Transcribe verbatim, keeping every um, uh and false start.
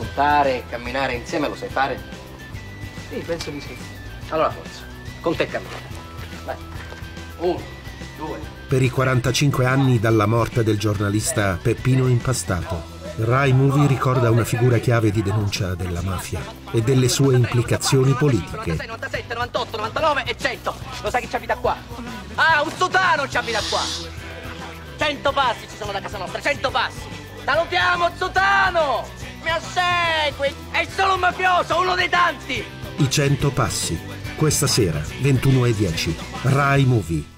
Nuotare, camminare insieme lo sai fare? Sì, penso di sì. Allora forza, con te cammino. Vai. Uno, due. Per i quarantacinque anni dalla morte del giornalista Peppino Impastato, Rai Movie ricorda una figura chiave di denuncia della mafia e delle sue implicazioni politiche. novantasei, novantasette, novantotto, novantanove e cento. Lo sai chi ci abita qua? Ah, un sotano ci abita qua. cento passi ci sono da casa nostra, cento passi. Salutiamo Zotano! Mi assegui! È solo un mafioso, uno dei tanti! I cento passi. Questa sera, ventuno e dieci. Rai Movie.